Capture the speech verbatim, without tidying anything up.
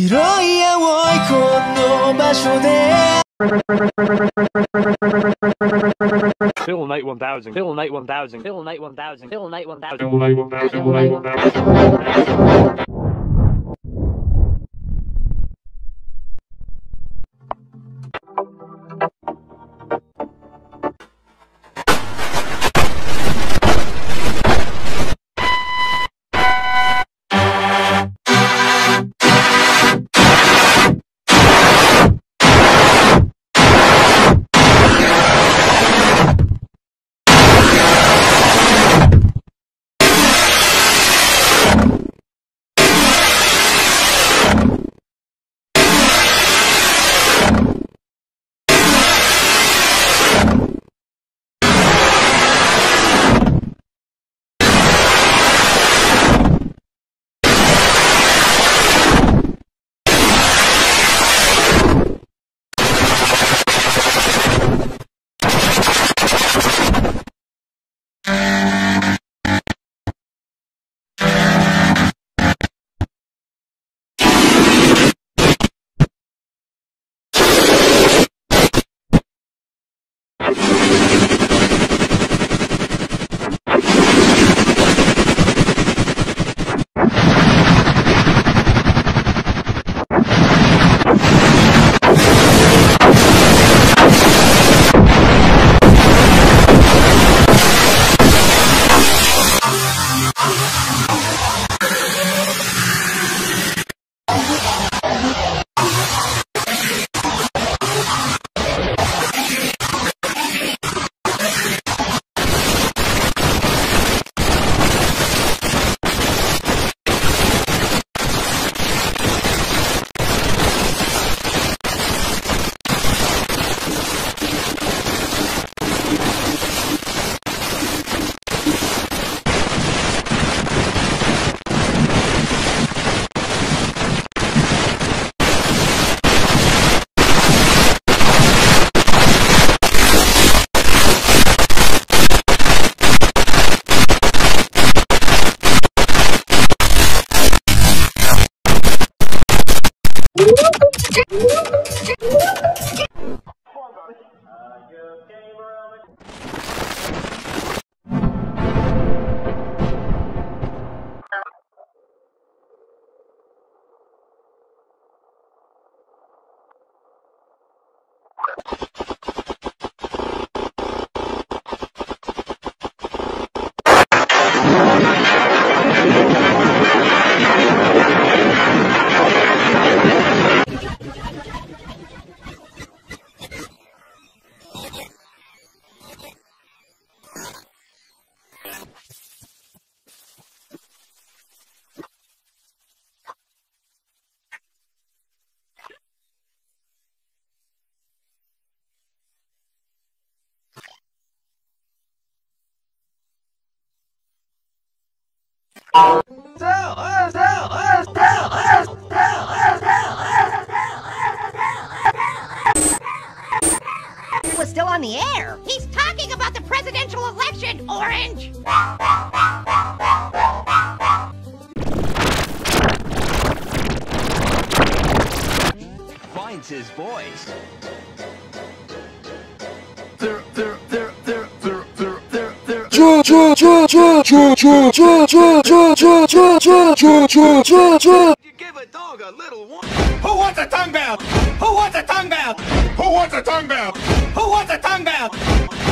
広い青いこの場所で Bill Night one thousand, Bill Night one thousand, Bill Night one thousand, Bill Night one thousand, Bill Night one thousand, Bill Night one thousand. Was still on the air. He's talking about the presidential election, Orange. Finds his voice. There, there, there, there, there, there, there, there. Give a dog a little one. Who wants a tongue bell? Who wants a tongue bell? Who wants a tongue bell? Who wants a tongue bell?